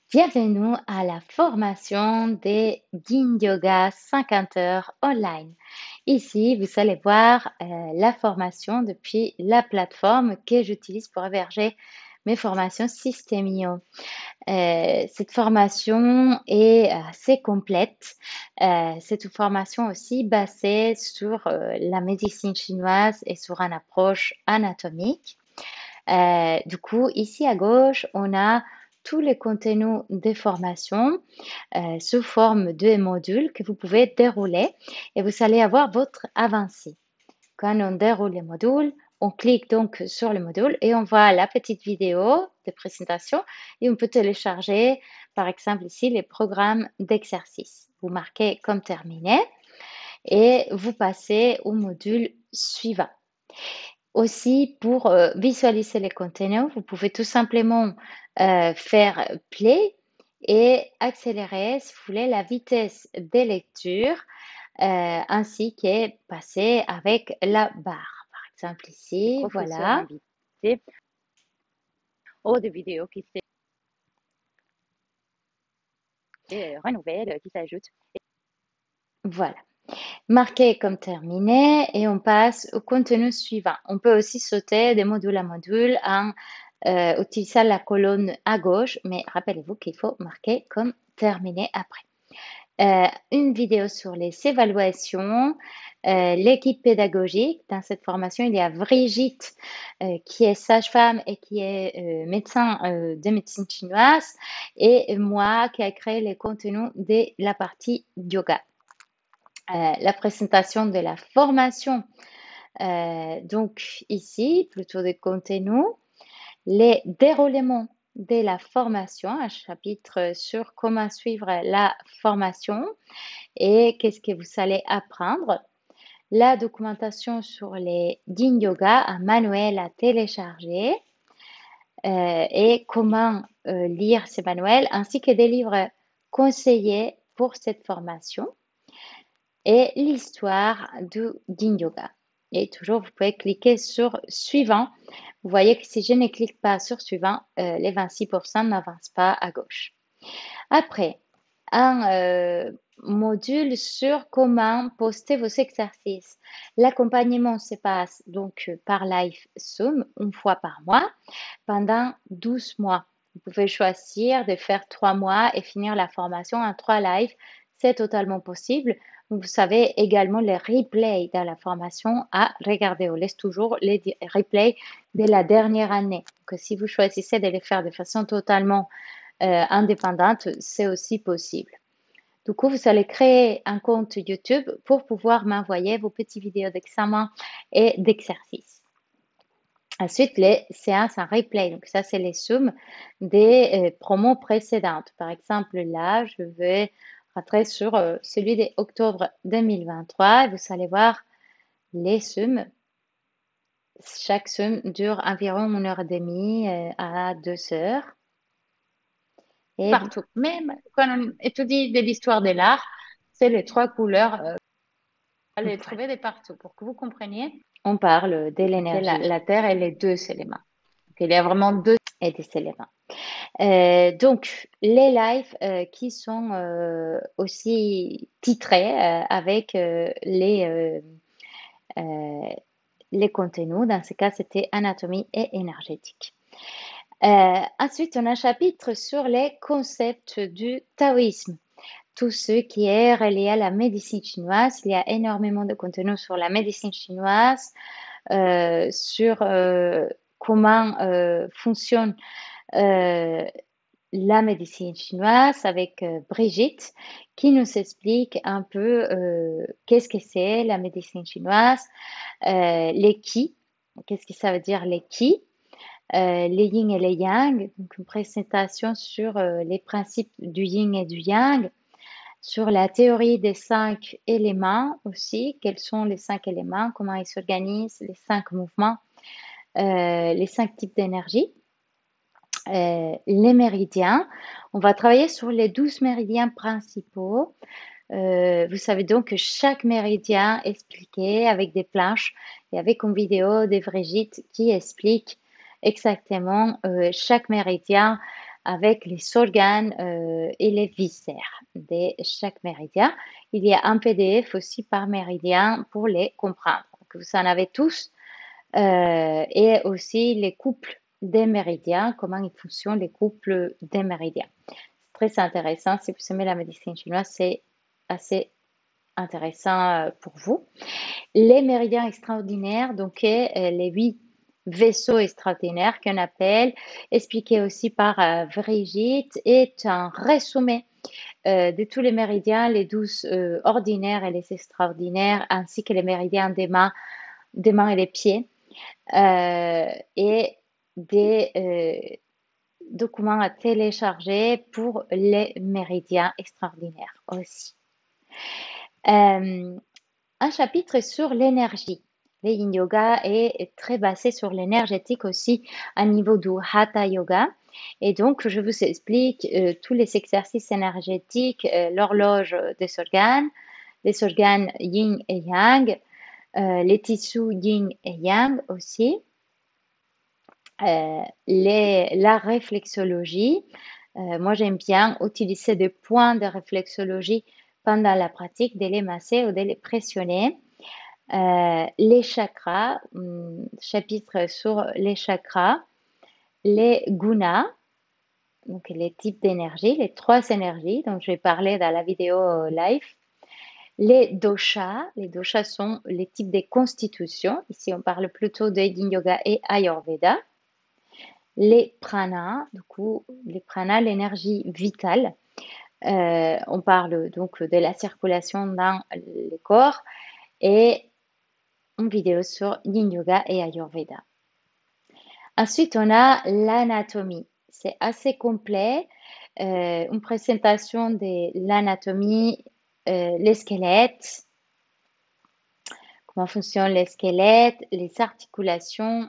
Bienvenue à la formation des Yin Yoga 50 heures online. Ici, vous allez voir la formation depuis la plateforme que j'utilise pour héberger mes formations Systemio. Cette formation est assez complète. C'est une formation aussi basée sur la médecine chinoise et sur une approche anatomique. Du coup, ici à gauche, on a tous les contenus des formations sous forme de modules que vous pouvez dérouler et vous allez avoir votre avancée. Quand on déroule les modules, on clique donc sur le module et on voit la petite vidéo de présentation et on peut télécharger, par exemple ici, les programmes d'exercice. Vous marquez comme terminé et vous passez au module suivant. Aussi, pour visualiser les contenus, vous pouvez tout simplement faire play et accélérer, si vous voulez, la vitesse de lecture ainsi que passer avec la barre. Par exemple Des ici, professeurs voilà, invités ou des vidéos qui se renouvellent, qui s'ajoutent. voilà. Marqué comme terminé et on passe au contenu suivant. On peut aussi sauter de module à module en utilisant la colonne à gauche, mais rappelez-vous qu'il faut marquer comme terminé après. Une vidéo sur les évaluations, l'équipe pédagogique. Dans cette formation, il y a Brigitte qui est sage-femme et qui est médecin de médecine chinoise et moi qui a créé les contenus de la partie yoga. La présentation de la formation. Donc ici, plutôt des contenus, les déroulements de la formation, un chapitre sur comment suivre la formation et qu'est-ce que vous allez apprendre. La documentation sur les Yin Yoga, un manuel à télécharger et comment lire ces manuels, ainsi que des livres conseillés pour cette formation et l'histoire du Yin Yoga. Et toujours, vous pouvez cliquer sur suivant. Vous voyez que si je ne clique pas sur suivant, les 26% n'avancent pas à gauche. Après, un module sur comment poster vos exercices. L'accompagnement se passe donc par live Zoom une fois par mois pendant 12 mois. Vous pouvez choisir de faire 3 mois et finir la formation en 3 lives. C'est totalement possible. Vous savez également les replays dans la formation à regarder. On laisse toujours les replays de la dernière année. Donc, si vous choisissez de les faire de façon totalement indépendante, c'est aussi possible. Du coup, vous allez créer un compte YouTube pour pouvoir m'envoyer vos petites vidéos d'examen et d'exercice. Ensuite, les séances en replay. Donc, ça, c'est les summes des promos précédentes. Par exemple, là, je vais rentrer sur celui d'octobre 2023 et vous allez voir les summes. Chaque somme dure environ 1 heure et demie à 2 heures. Et Partout. Même quand on étudie de l'histoire de l'art, c'est les trois couleurs. Allez voilà, trouver de partout pour que vous compreniez on parle de que l'énergie la Terre et les deux éléments. Donc, il y a vraiment deux. et des éléments. Donc, les lives qui sont aussi titrés avec les contenus. Dans ce cas, c'était anatomie et énergétique. Ensuite, on a un chapitre sur les concepts du taoïsme. Tout ce qui est relié à la médecine chinoise. Il y a énormément de contenu sur la médecine chinoise, sur comment fonctionne euh, la médecine chinoise avec Brigitte qui nous explique un peu qu'est-ce que c'est la médecine chinoise, les qi, qu'est-ce que ça veut dire les qi, les yin et les yang, donc une présentation sur les principes du yin et du yang, sur la théorie des 5 éléments aussi, quels sont les 5 éléments, comment ils s'organisent, les 5 mouvements, les 5 types d'énergie. Les méridiens. On va travailler sur les 12 méridiens principaux. Vous savez donc que chaque méridien est expliqué avec des planches et avec une vidéo de Brigitte qui explique exactement chaque méridien avec les organes et les viscères de chaque méridien. Il y a un PDF aussi par méridien pour les comprendre. Donc, vous en avez tous. Et aussi les couples des méridiens, comment ils fonctionnent les couples des méridiens. C'est très intéressant. Si vous aimez la médecine chinoise, c'est assez intéressant pour vous. Les méridiens extraordinaires, donc les 8 vaisseaux extraordinaires qu'on appelle, expliqué aussi par Brigitte, est un résumé de tous les méridiens, les 12 ordinaires et les extraordinaires, ainsi que les méridiens des mains et des pieds, et des documents à télécharger pour les méridiens extraordinaires aussi. Un chapitre sur l'énergie. Le yin yoga est très basé sur l'énergétique aussi à niveau du hatha yoga. Et donc, je vous explique tous les exercices énergétiques, l'horloge des organes, les organes yin et yang, les tissus yin et yang aussi, la réflexologie. Moi, j'aime bien utiliser des points de réflexologie pendant la pratique, de les masser ou de les pressionner. Les chakras, chapitre sur les chakras, les gunas, donc les types d'énergie, les 3 énergies dont je vais parler dans la vidéo live. Les doshas sont les types de constitutions. Ici, on parle plutôt de yin yoga et ayurveda. Les pranas, du coup, les pranas, l'énergie vitale. On parle donc de la circulation dans le corps et une vidéo sur yin yoga et ayurveda. Ensuite, on a l'anatomie. C'est assez complet. Une présentation de l'anatomie, les squelettes, comment fonctionnent les squelettes, les articulations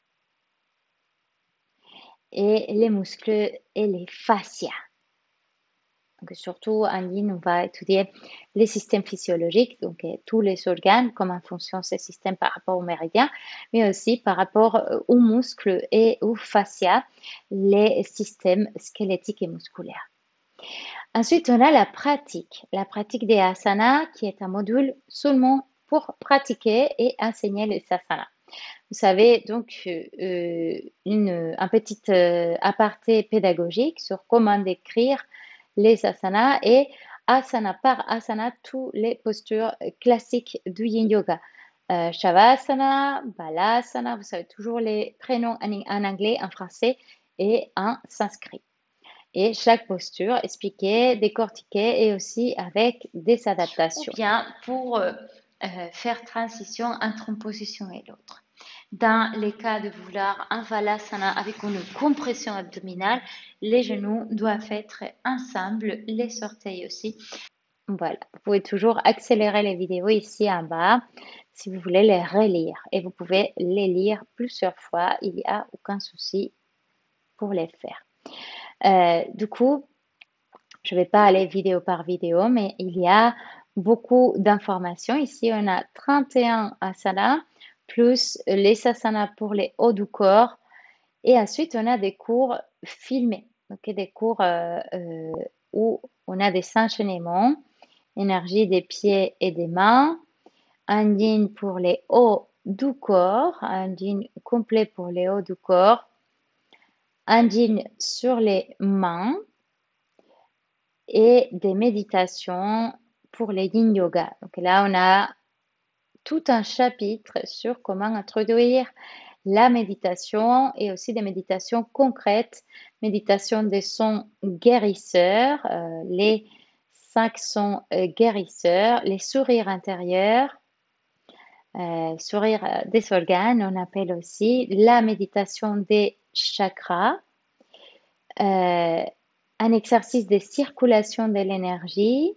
et les muscles et les fascias. Donc, surtout en ligne, on va étudier les systèmes physiologiques, donc tous les organes, comment fonctionnent ces systèmes par rapport aux méridiens, mais aussi par rapport aux muscles et aux fascias, les systèmes squelettiques et musculaires. Ensuite, on a la pratique des asanas, qui est un module seulement pour pratiquer et enseigner les asanas. Vous savez, donc, un petit aparté pédagogique sur comment décrire les asanas et asana par asana, toutes les postures classiques du yin yoga. Shavasana, Balasana, vous savez toujours les prénoms en anglais, en français et en sanskrit. Et chaque posture expliquée, décortiquée et aussi avec des adaptations. Ou bien pour faire transition entre une position et l'autre. Dans les cas de vouloir un Valasana avec une compression abdominale, les genoux doivent être ensemble, les orteils aussi. Voilà, vous pouvez toujours accélérer les vidéos ici en bas si vous voulez les relire. Et vous pouvez les lire plusieurs fois, il n'y a aucun souci pour les faire. Du coup, je ne vais pas aller vidéo par vidéo, mais il y a beaucoup d'informations. Ici, on a 31 asanas, plus les asanas pour les hauts du corps. Et ensuite, on a des cours filmés, donc des cours où on a des enchaînements, énergie des pieds et des mains, un yin pour les hauts du corps, un yin complet pour les hauts du corps, un yin sur les mains et des méditations pour les yin yoga. Donc là, on a tout un chapitre sur comment introduire la méditation et aussi des méditations concrètes, méditation des sons guérisseurs, les 5 sons guérisseurs, les sourires intérieurs, sourire des organes, on appelle aussi la méditation des chakras, un exercice de circulation de l'énergie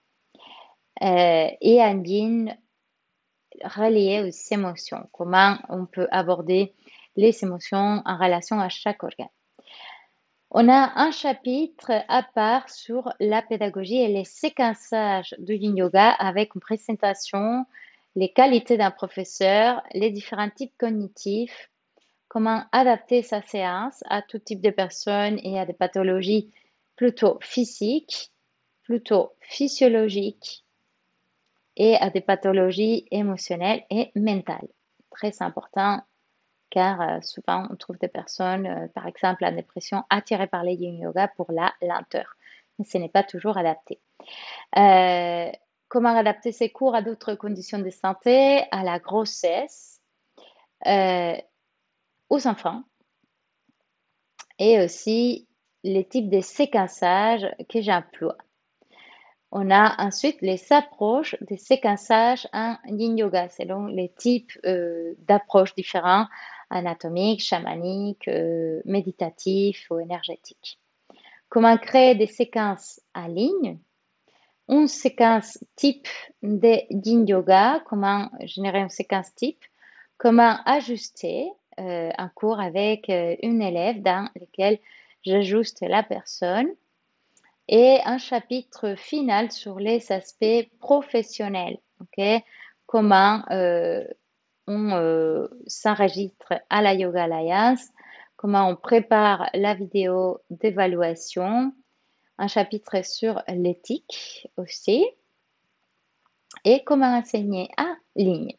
et un yin relié aux émotions. Comment on peut aborder les émotions en relation à chaque organe. On a un chapitre à part sur la pédagogie et les séquençages du yin yoga avec une présentation, les qualités d'un professeur, les différents types cognitifs, comment adapter sa séance à tout type de personnes et à des pathologies plutôt physiques, plutôt physiologiques et à des pathologies émotionnelles et mentales. Très important car souvent on trouve des personnes, par exemple en dépression, attirées par les yin yoga pour la lenteur. Mais ce n'est pas toujours adapté. Euh, Comment adapter ces cours à d'autres conditions de santé, à la grossesse, euh, aux enfants et aussi les types de séquençage que j'emploie. On a ensuite les approches de séquençage en yin yoga selon les types d'approches différents, anatomiques, chamaniques, méditatifs ou énergétiques. Comment créer des séquences en ligne? Une séquence type de yin yoga, comment générer une séquence type, comment ajuster un cours avec une élève dans lequel j'ajuste la personne et un chapitre final sur les aspects professionnels. Ok, comment on s'enregistre à la Yoga Alliance, comment on prépare la vidéo d'évaluation, un chapitre sur l'éthique aussi, et comment enseigner en ligne.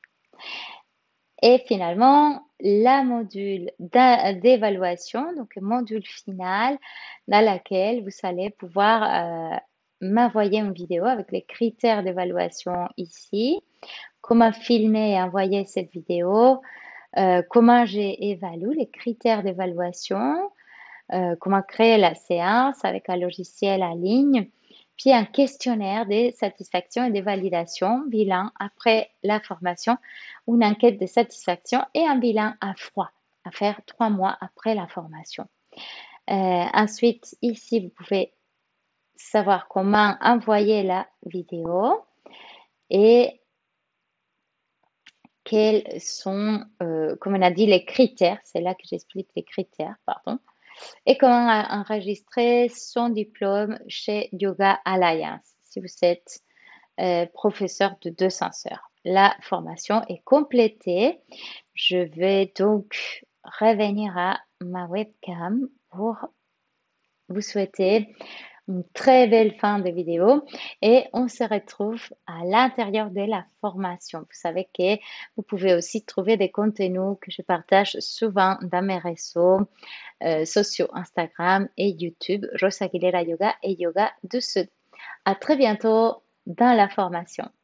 Et finalement, la module d'évaluation, donc le module final, dans laquelle vous allez pouvoir m'envoyer une vidéo avec les critères d'évaluation ici, comment filmer et envoyer cette vidéo, comment j'évalue les critères d'évaluation, comment créer la séance avec un logiciel en ligne, puis un questionnaire de satisfaction et de validation, bilan après la formation, une enquête de satisfaction et un bilan à froid à faire 3 mois après la formation. Ensuite, ici, vous pouvez savoir comment envoyer la vidéo et quels sont, comme on a dit, les critères. C'est là que j'explique les critères, pardon. Et comment enregistrer son diplôme chez Yoga Alliance si vous êtes professeur de 200 heures. La formation est complétée. Je vais donc revenir à ma webcam pour vous souhaiter une très belle fin de vidéo et on se retrouve à l'intérieur de la formation. Vous savez que vous pouvez aussi trouver des contenus que je partage souvent dans mes réseaux sociaux, Instagram et YouTube, Rosa Aguilera Yoga et Yoga du Sud. À très bientôt dans la formation.